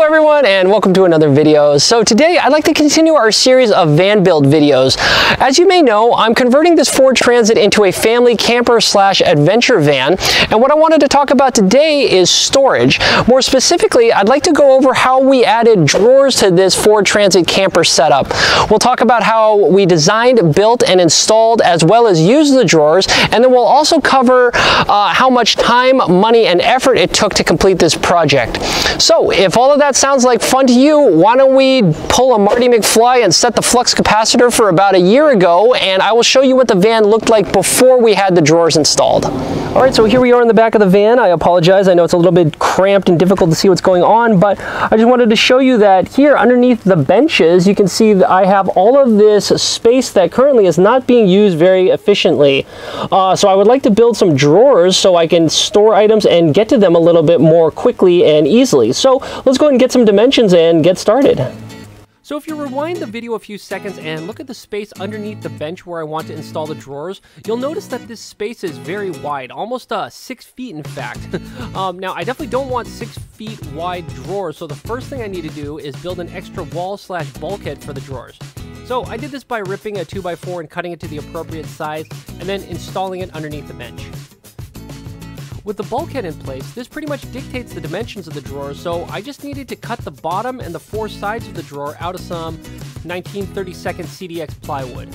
everyone, and welcome to another video. So today I'd like to continue our series of van build videos. As you may know, I'm converting this Ford Transit into a family camper slash adventure van, and what I wanted to talk about today is storage. More specifically, I'd like to go over how we added drawers to this Ford Transit camper setup. We'll talk about how we designed, built, and installed as well as used the drawers, and then we'll also cover how much time, money, and effort it took to complete this project. So if all of that sounds like fun to you, why don't we pull a Marty McFly and set the flux capacitor for about a year ago, and I will show you what the van looked like before we had the drawers installed. All right, so here we are in the back of the van. I apologize, I know it's a little bit cramped and difficult to see what's going on, but I just wanted to show you that here underneath the benches, you can see that I have all of this space that currently is not being used very efficiently. So I would like to build some drawers so I can store items and get to them a little bit more quickly and easily. So let's go ahead and get some dimensions and get started. So if you rewind the video a few seconds and look at the space underneath the bench where I want to install the drawers, you'll notice that this space is very wide, almost 6 feet in fact. Now I definitely don't want 6 feet wide drawers, so the first thing I need to do is build an extra wall slash bulkhead for the drawers. So I did this by ripping a 2x4 and cutting it to the appropriate size and then installing it underneath the bench. With the bulkhead in place, this pretty much dictates the dimensions of the drawer, so I just needed to cut the bottom and the 4 sides of the drawer out of some 1932nd CDX plywood.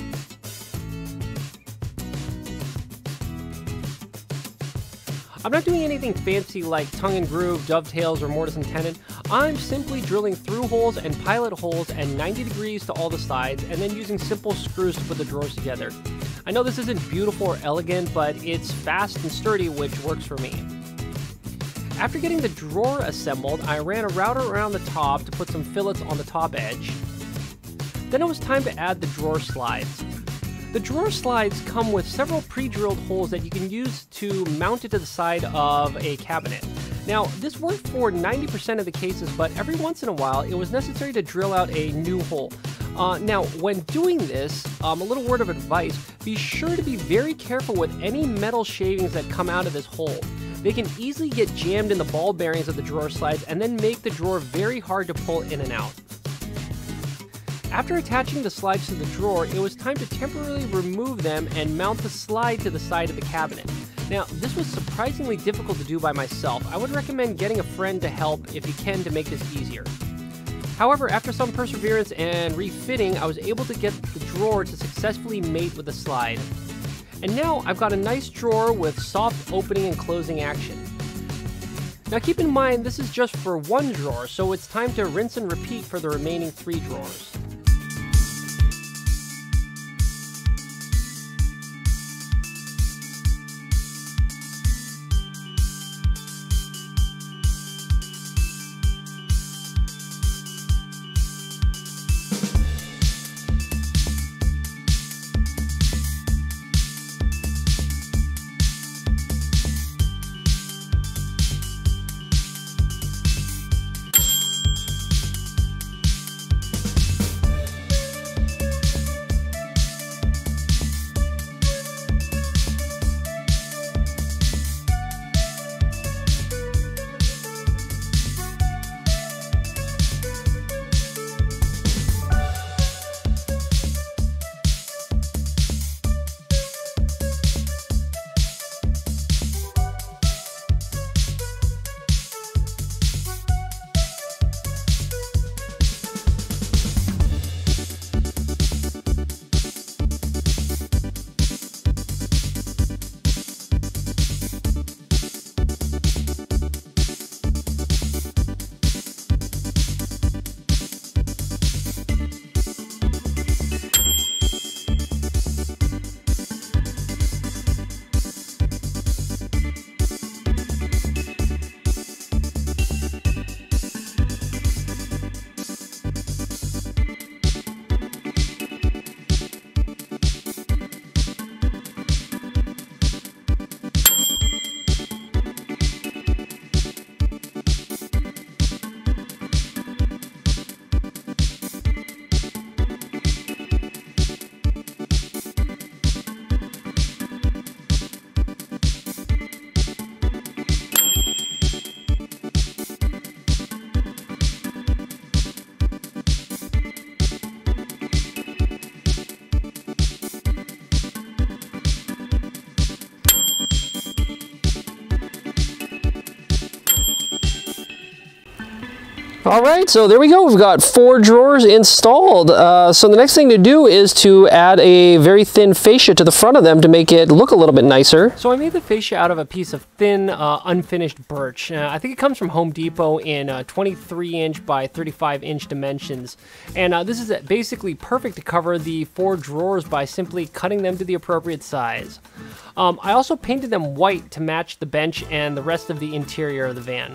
I'm not doing anything fancy like tongue and groove, dovetails, or mortise and tenon. I'm simply drilling through holes and pilot holes at 90 degrees to all the sides, and then using simple screws to put the drawers together. I know this isn't beautiful or elegant, but it's fast and sturdy, which works for me. After getting the drawer assembled, I ran a router around the top to put some fillets on the top edge. Then it was time to add the drawer slides. The drawer slides come with several pre-drilled holes that you can use to mount it to the side of a cabinet. Now, this worked for 90% of the cases, but every once in a while, it was necessary to drill out a new hole. Now, when doing this, a little word of advice, be sure to be very careful with any metal shavings that come out of this hole. They can easily get jammed in the ball bearings of the drawer slides and then make the drawer very hard to pull in and out. After attaching the slides to the drawer, it was time to temporarily remove them and mount the slide to the side of the cabinet. Now, this was surprisingly difficult to do by myself. I would recommend getting a friend to help if you can to make this easier. However, after some perseverance and refitting, I was able to get the drawer to successfully mate with the slide. And now I've got a nice drawer with soft opening and closing action. Now keep in mind, this is just for one drawer, so it's time to rinse and repeat for the remaining 3 drawers. All right, so there we go. We've got 4 drawers installed. So the next thing to do is to add a very thin fascia to the front of them to make it look a little bit nicer. So I made the fascia out of a piece of thin, unfinished birch. I think it comes from Home Depot in 23-inch by 35-inch dimensions. And this is basically perfect to cover the 4 drawers by simply cutting them to the appropriate size. I also painted them white to match the bench and the rest of the interior of the van.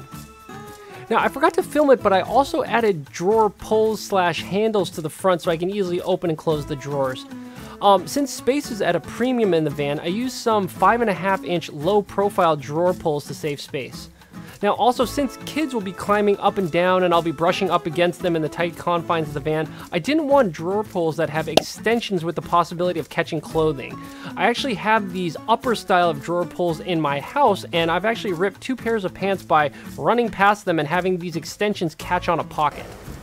Now, I forgot to film it, but I also added drawer pulls / handles to the front so I can easily open and close the drawers. Since space is at a premium in the van, I used some 5.5-inch low-profile drawer pulls to save space. Now, also, since kids will be climbing up and down and I'll be brushing up against them in the tight confines of the van, I didn't want drawer pulls that have extensions with the possibility of catching clothing. I actually have these upper style of drawer pulls in my house, and I've actually ripped 2 pairs of pants by running past them and having these extensions catch on a pocket.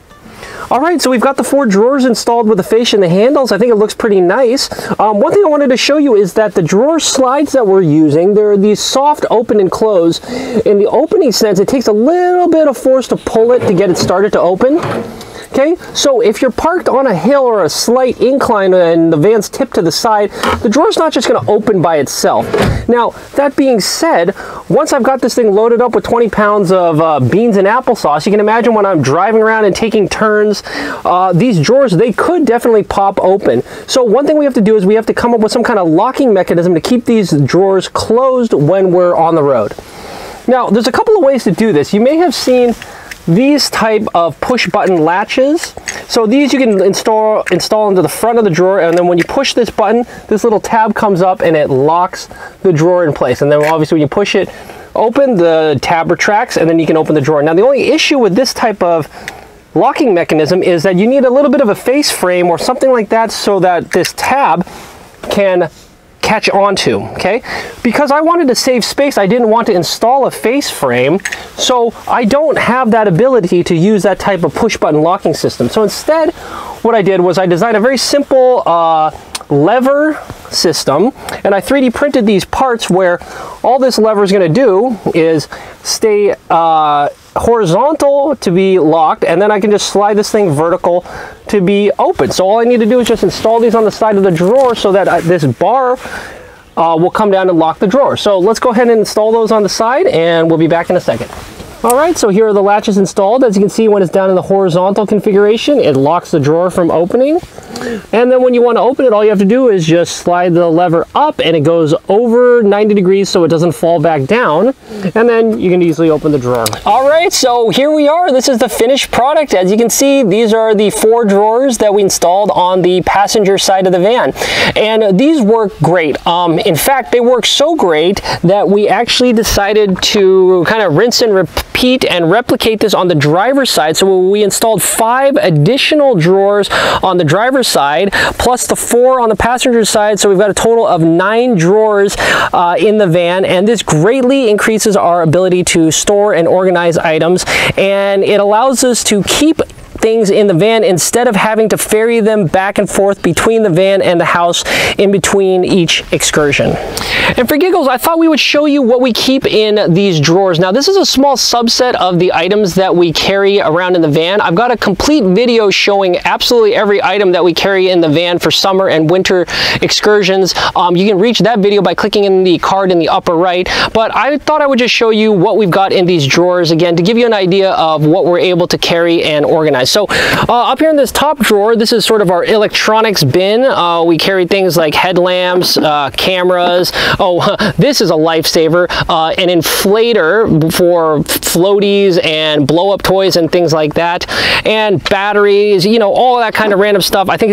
All right, so we've got the 4 drawers installed with the fascia and the handles. I think it looks pretty nice. One thing I wanted to show you is that the drawer slides that we're using, they're these soft open and close. In the opening sense, it takes a little bit of force to pull it to get it started to open. Okay, so if you're parked on a hill or a slight incline and the van's tipped to the side, the drawer's not just going to open by itself. Now, that being said, once I've got this thing loaded up with 20 pounds of beans and applesauce, you can imagine when I'm driving around and taking turns, these drawers, they could definitely pop open. So one thing we have to do is we have to come up with some kind of locking mechanism to keep these drawers closed when we're on the road. Now, there's a couple of ways to do this. You may have seen these type of push button latches. So these you can install into the front of the drawer, and then when you push this button, this little tab comes up and it locks the drawer in place. And then obviously when you push it open, the tab retracts and then you can open the drawer. Now the only issue with this type of locking mechanism is that you need a little bit of a face frame or something like that so that this tab can catch onto, okay? Because I wanted to save space, I didn't want to install a face frame, so I don't have that ability to use that type of push button locking system. So instead, what I did was I designed a very simple lever system, and I 3D printed these parts where all this lever is going to do is stay horizontal to be locked, and then I can just slide this thing vertical to be open. So all I need to do is just install these on the side of the drawer so that this bar will come down and lock the drawer. So let's go ahead and install those on the side, and we'll be back in a second. All right, so here are the latches installed. As you can see, when it's down in the horizontal configuration, it locks the drawer from opening. And then when you want to open it, all you have to do is just slide the lever up and it goes over 90 degrees so it doesn't fall back down. And then you can easily open the drawer. All right, so here we are. This is the finished product. As you can see, these are the 4 drawers that we installed on the passenger side of the van. And these work great. In fact, they work so great that we actually decided to kind of rinse and repeat and replicate this on the driver's side. So we installed 5 additional drawers on the driver's side, plus the 4 on the passenger side. So we've got a total of 9 drawers in the van, and this greatly increases our ability to store and organize items, and it allows us to keep things in the van instead of having to ferry them back and forth between the van and the house in between each excursion. And for giggles, I thought we would show you what we keep in these drawers. Now, this is a small subset of the items that we carry around in the van. I've got a complete video showing absolutely every item that we carry in the van for summer and winter excursions. You can reach that video by clicking in the card in the upper right, but I thought I would just show you what we've got in these drawers, again, to give you an idea of what we're able to carry and organize. So up here in this top drawer, this is sort of our electronics bin. We carry things like headlamps, cameras. Oh, this is a lifesaver, an inflator for floaties and blow-up toys and things like that, and batteries, you know, all that kind of random stuff. I think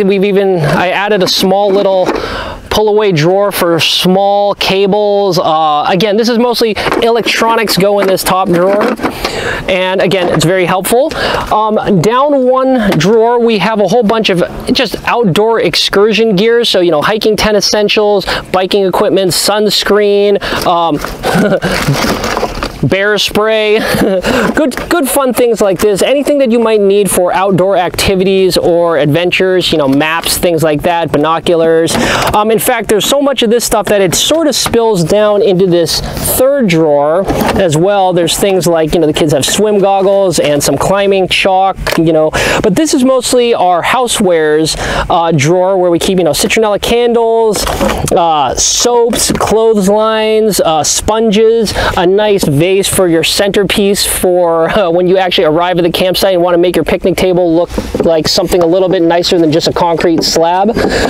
I added a small little pull-away drawer for small cables. Again, this is mostly electronics go in this top drawer, and again, it's very helpful. Down one drawer, we have a whole bunch of just outdoor excursion gear. So, you know, hiking tent essentials, biking equipment, sunscreen, bear spray, good fun things like this. Anything that you might need for outdoor activities or adventures, you know, maps, things like that, binoculars. In fact, there's so much of this stuff that it sort of spills down into this third drawer as well. There's things like, you know, the kids have swim goggles and some climbing chalk, you know, but this is mostly our housewares drawer where we keep, you know, citronella candles, soaps, clotheslines, sponges, a nice vase for your centerpiece for when you actually arrive at the campsite and want to make your picnic table look like something a little bit nicer than just a concrete slab.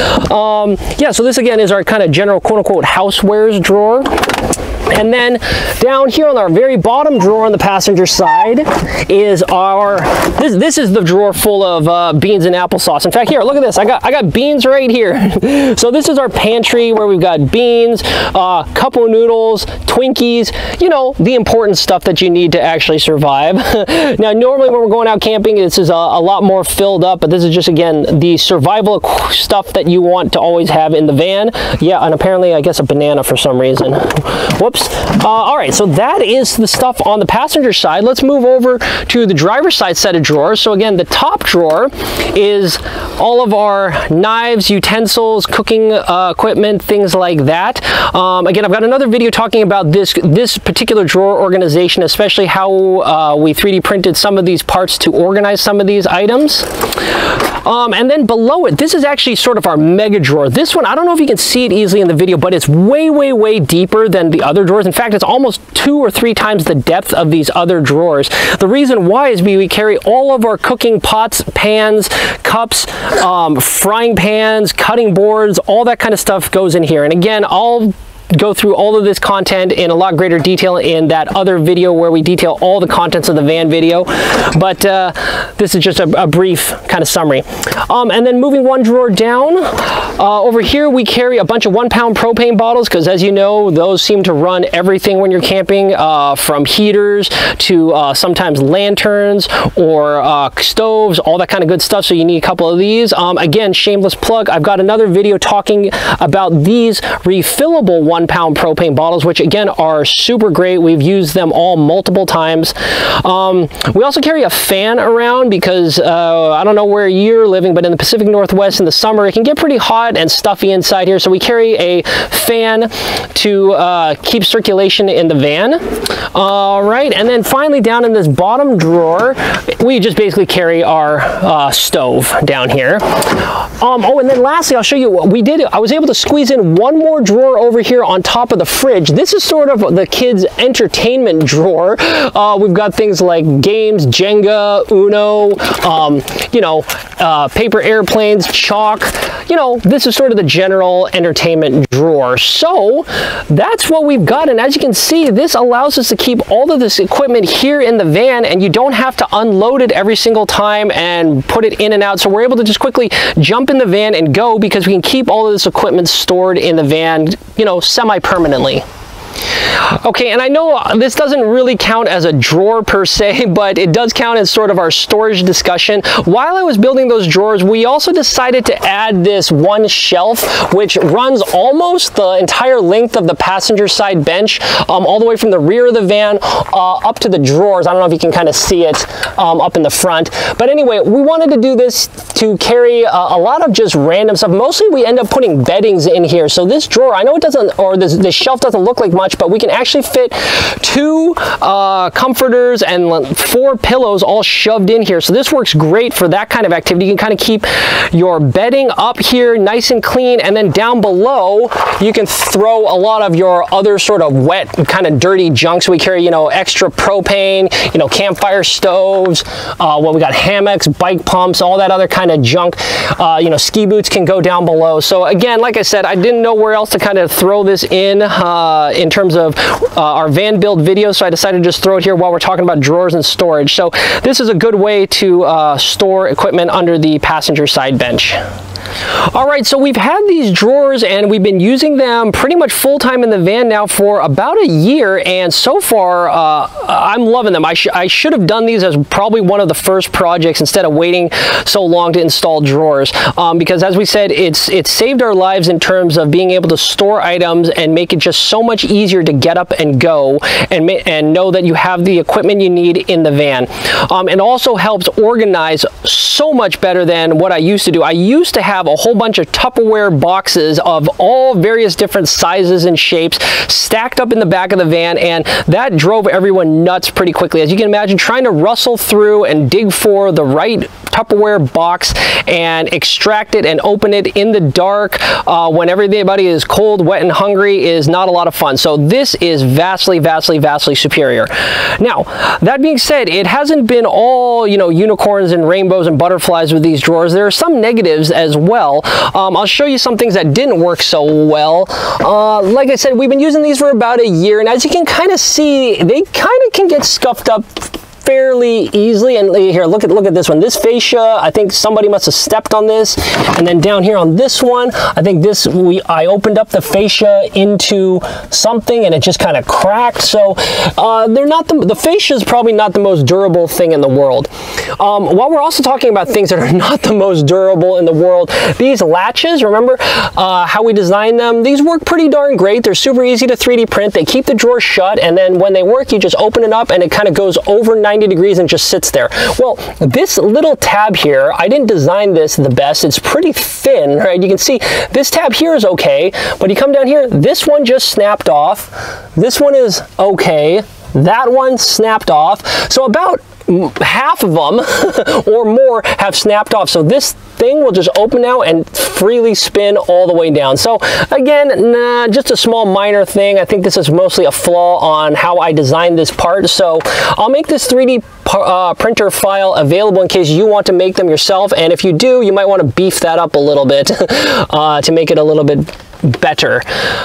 Yeah, so this again is our kind of general quote-unquote housewares drawer. And then down here on our very bottom drawer on the passenger side is our, this is the drawer full of beans and applesauce. In fact, here, look at this. I got beans right here. So this is our pantry where we've got beans, cup of noodles, Twinkies, you know, the important stuff that you need to actually survive. Now, normally when we're going out camping, this is a lot more filled up, but this is just, again, the survival stuff that you want to always have in the van. Yeah, and apparently, I guess a banana for some reason. Whoops. All right, so that is the stuff on the passenger side. Let's move over to the driver's side set of drawers. So again, the top drawer is all of our knives, utensils, cooking equipment, things like that. Again, I've got another video talking about this particular drawer organization, especially how we 3D printed some of these parts to organize some of these items. And then below it, this is actually sort of our mega drawer. This one, I don't know if you can see it easily in the video, but it's way deeper than the other drawers. In fact, it's almost 2 or 3 times the depth of these other drawers. The reason why is we carry all of our cooking pots, pans, cups, frying pans, cutting boards, all that kind of stuff goes in here. And again, I'll go through all of this content in a lot greater detail in that other video where we detail all the contents of the van video, but this is just a brief kind of summary. And then moving one drawer down, over here we carry a bunch of 1-pound propane bottles, because as you know, those seem to run everything when you're camping, from heaters to sometimes lanterns or stoves, all that kind of good stuff, so you need a couple of these. Again, shameless plug, I've got another video talking about these refillable 1-pound propane bottles, which again are super great. We've used them all multiple times. We also carry a fan around because I don't know where you're living, but in the Pacific Northwest in the summer it can get pretty hot and stuffy inside here, so we carry a fan to keep circulation in the van. All right, and then finally down in this bottom drawer we just basically carry our stove down here. Oh, and then lastly I'll show you what we did. I was able to squeeze in one more drawer over here on top of the fridge. This is sort of the kids' entertainment drawer. We've got things like games, Jenga, Uno, you know, paper airplanes, chalk. You know, this is sort of the general entertainment drawer. So that's what we've got, and as you can see, this allows us to keep all of this equipment here in the van, and you don't have to unload it every single time and put it in and out. So we're able to just quickly jump in the van and go, because we can keep all of this equipment stored in the van, you know, semi-permanently. Okay, and I know this doesn't really count as a drawer per se, but it does count as sort of our storage discussion. While I was building those drawers, we also decided to add this one shelf, which runs almost the entire length of the passenger side bench, all the way from the rear of the van up to the drawers. I don't know if you can kind of see it up in the front. But anyway, we wanted to do this to carry a lot of just random stuff. Mostly we end up putting beddings in here. So this drawer, I know it doesn't, or this shelf doesn't look like much, but we can actually fit 2 comforters and 4 pillows all shoved in here. So this works great for that kind of activity. You can kind of keep your bedding up here nice and clean, and then down below you can throw a lot of your other sort of wet, kind of dirty junk. So we carry, you know, extra propane, you know, campfire stoves, well, we got hammocks, bike pumps, all that other kind of junk. You know, ski boots can go down below. So again, like I said, I didn't know where else to kind of throw this in terms of our van build video, so I decided to just throw it here while we're talking about drawers and storage. So this is a good way to store equipment under the passenger side bench. All right, so we've had these drawers and we've been using them pretty much full-time in the van now for about a year, and so far I'm loving them. I should have done these as probably one of the first projects instead of waiting so long to install drawers, because as we said, it's saved our lives in terms of being able to store items and make it just so much easier to get up and go and know that you have the equipment you need in the van. It also helps organize so much better than what I used to do. I used to have a whole bunch of Tupperware boxes of all various different sizes and shapes stacked up in the back of the van, and that drove everyone nuts pretty quickly. As you can imagine, trying to rustle through and dig for the right Tupperware box and extract it and open it in the dark when everybody is cold, wet, and hungry is not a lot of fun. So this is vastly, vastly, vastly superior. Now, that being said, it hasn't been all, you know, unicorns and rainbows and butterflies with these drawers. There are some negatives as well. I'll show you some things that didn't work so well. Like I said, we've been using these for about a year, and as you can kind of see, they kind of can get scuffed up fairly easily. And here, look at this one. This fascia, I think somebody must have stepped on this. And then down here on this one, I think I opened up the fascia into something and it just kind of cracked. So they're not the fascia is probably not the most durable thing in the world. While we're also talking about things that are not the most durable in the world, these latches, remember how we designed them? These work pretty darn great. They're super easy to 3D print. They keep the drawer shut, and then when they work, you just open it up and it kind of goes over 90 degrees and just sits there. Well, this little tab here, I didn't design this the best. It's pretty thin, right? You can see this tab here is okay, but you come down here, this one just snapped off. This one is okay. That one snapped off. So about half of them or more have snapped off. So this thing will just open now and freely spin all the way down. So again, just a small minor thing. I think this is mostly a flaw on how I designed this part. So I'll make this 3D printer file available in case you want to make them yourself. And if you do, you might want to beef that up a little bit to make it a little bit better.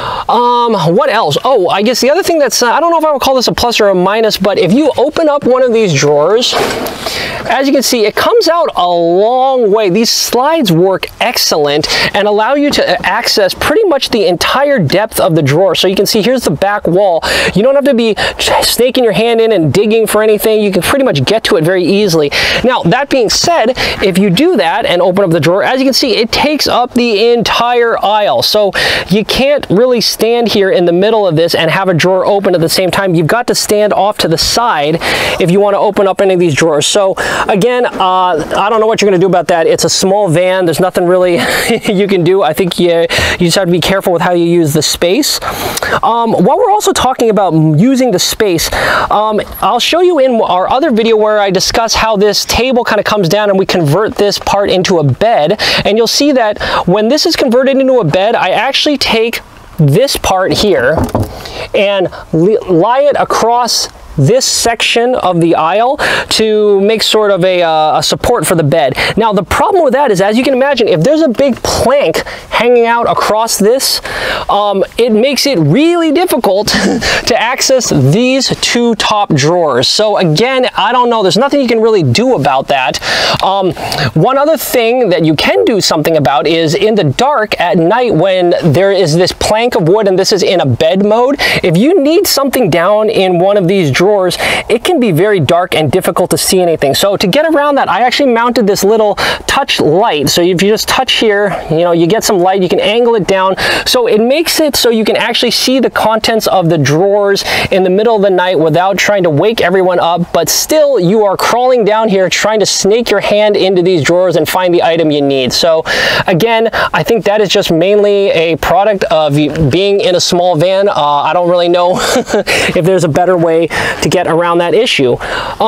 What else? Oh, I guess the other thing that's, I don't know if I would call this a plus or a minus, but if you open up one of these drawers, as you can see, it comes out a long way. These slides work excellent and allow you to access pretty much the entire depth of the drawer. So you can see here's the back wall. You don't have to be snaking your hand in and digging for anything. You can pretty much get to it very easily. Now, that being said, if you do that and open up the drawer, as you can see, it takes up the entire aisle. So you can't really stand here in the middle of this and have a drawer open at the same time. You've got to stand off to the side if you want to open up any of these drawers. So again, I don't know what you're going to do about that. It's a small van. There's nothing really you can do. I think you just have to be careful with how you use the space. While we're also talking about using the space, I'll show you in our other video where I discuss how this table kind of comes down and we convert this part into a bed. And you'll see that when this is converted into a bed, I actually take this part here and lie it across this section of the aisle to make sort of a support for the bed. Now, the problem with that is, as you can imagine, if there's a big plank hanging out across this, it makes it really difficult to access these two top drawers. So again, I don't know, there's nothing you can really do about that. One other thing that you can do something about is in the dark at night when there is this plank of wood and this is in a bed mode, if you need something down in one of these drawers, it can be very dark and difficult to see anything. So to get around that, I actually mounted this little touch light. So if you just touch here, you know, you get some light, you can angle it down. So it makes it so you can actually see the contents of the drawers in the middle of the night without trying to wake everyone up, but still you are crawling down here trying to snake your hand into these drawers and find the item you need. So again, I think that is just mainly a product of being in a small van. I don't really know if there's a better way to get around that issue.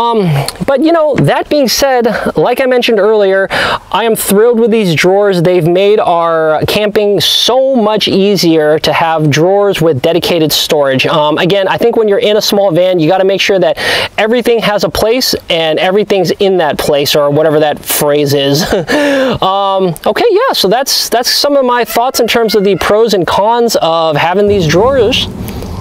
But you know, that being said, like I mentioned earlier, I am thrilled with these drawers. They've made our camping so much easier to have drawers with dedicated storage. Again, I think when you're in a small van, you got to make sure that everything has a place and everything's in that place, or whatever that phrase is. Okay, yeah, so that's some of my thoughts in terms of the pros and cons of having these drawers.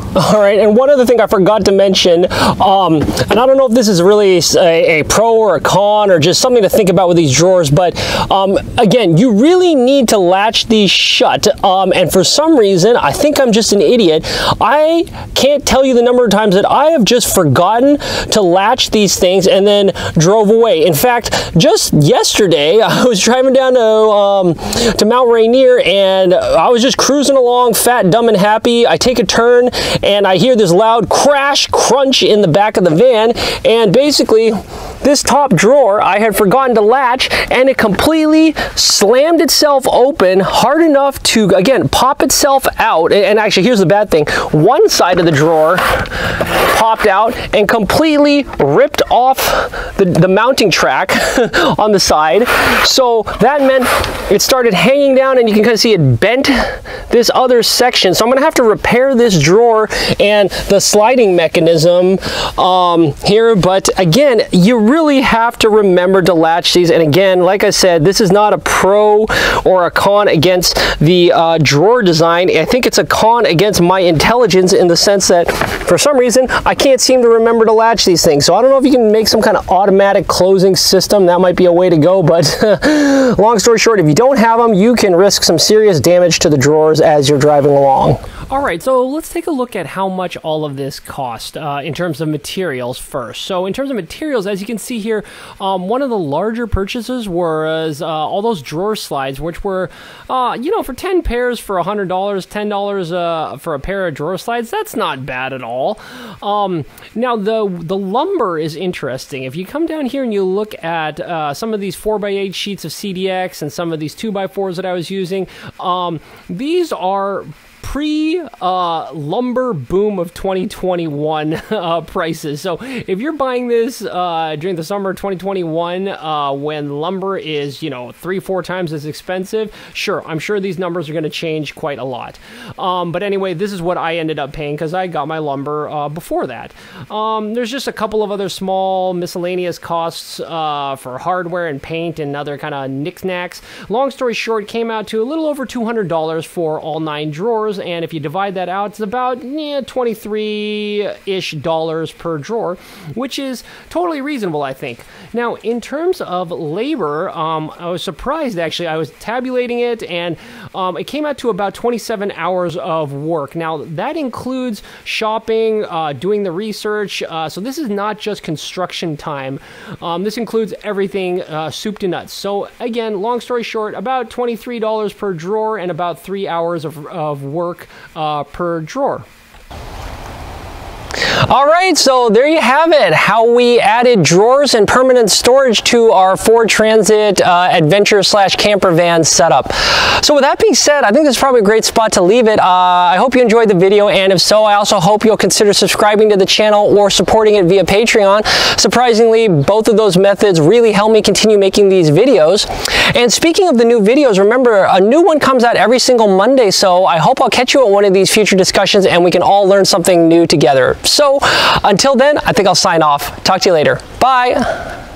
All right, and one other thing I forgot to mention, and I don't know if this is really a pro or a con or just something to think about with these drawers, but again, you really need to latch these shut, and for some reason, I think I'm just an idiot, I can't tell you the number of times that I have just forgotten to latch these things and then drove away. In fact, just yesterday, I was driving down to Mount Rainier, and I was just cruising along, fat, dumb, and happy. I take a turn, and I hear this loud crash, crunch in the back of the van, and basically this top drawer I had forgotten to latch, and it completely slammed itself open hard enough to, again, pop itself out. And actually, here's the bad thing. One side of the drawer popped out and completely ripped off the mounting track on the side. So that meant it started hanging down, and you can kind of see it bent this other section. So I'm gonna have to repair this drawer and the sliding mechanism here. But again, you really have to remember to latch these. And again, like I said, this is not a pro or a con against the drawer design. I think it's a con against my intelligence, in the sense that for some reason I can't seem to remember to latch these things. So I don't know if you can make some kind of automatic closing system. That might be a way to go, but long story short, if you don't have them, you can risk some serious damage to the drawers as you're driving along. All right, so let's take a look at how much all of this cost in terms of materials first. So in terms of materials, as you can see here, one of the larger purchases was all those drawer slides, which were, you know, for 10 pairs for $100, $10 for a pair of drawer slides. That's not bad at all. Now, the lumber is interesting. If you come down here and you look at some of these 4x8 sheets of CDX and some of these 2x4s that I was using, these are pre-lumber boom of 2021 prices. So if you're buying this during the summer of 2021 when lumber is, you know, 3-4 times as expensive, sure, I'm sure these numbers are going to change quite a lot. But anyway, this is what I ended up paying because I got my lumber before that. There's just a couple of other small miscellaneous costs for hardware and paint and other kind of knickknacks. Long story short, came out to a little over $200 for all 9 drawers. And if you divide that out, it's about $23-ish per drawer, which is totally reasonable, I think. Now, in terms of labor, I was surprised, actually. I was tabulating it, and it came out to about 27 hours of work. Now, that includes shopping, doing the research, so this is not just construction time. This includes everything soup to nuts. So, again, long story short, about $23 per drawer and about 3 hours of work per drawer. All right, so there you have it, how we added drawers and permanent storage to our Ford Transit adventure slash camper van setup. So with that being said, I think this is probably a great spot to leave it. I hope you enjoyed the video, and if so, I also hope you'll consider subscribing to the channel or supporting it via Patreon. Surprisingly, both of those methods really help me continue making these videos. And speaking of the new videos, remember, a new one comes out every single Monday, so I hope I'll catch you at one of these future discussions and we can all learn something new together. So until then, I think I'll sign off. Talk to you later. Bye.